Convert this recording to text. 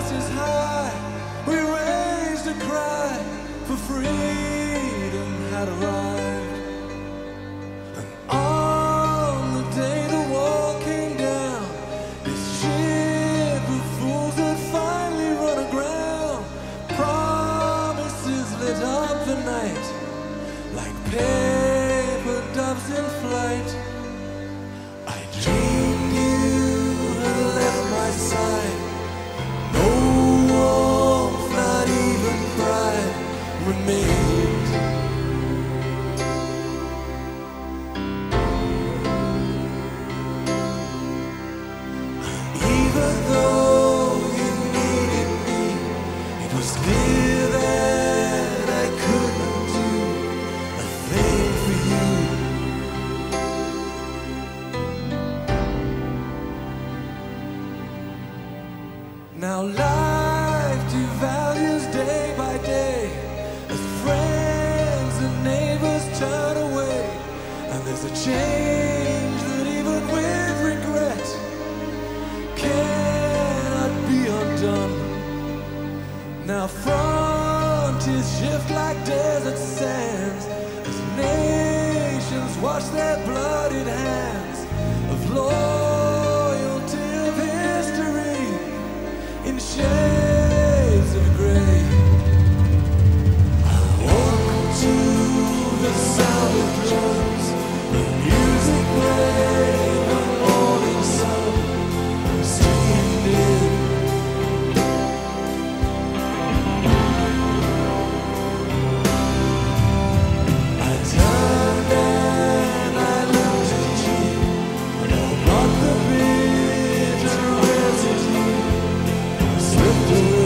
glasses high, we raised a cry for freedom had arrived. And on the day the wall came down, this ship of fools had finally run aground. Promises lit up the night like paper doves in flight. I dreamed you had left my side. No warmth, not even pride remained. Even though you needed me, it was clear that I couldn't do a thing for you. Now life devalues day by day as friends and neighbors turn away, and there's a change that even with regret cannot be undone. Now frontiers shift like desert sands as nations wash their bloodied hands of loyalty, of history in shades of gray. I walk to the sound of drums, the music played, the morning sun streamed in. I turned and I looked at you, and I brought the bitter residue slipped away.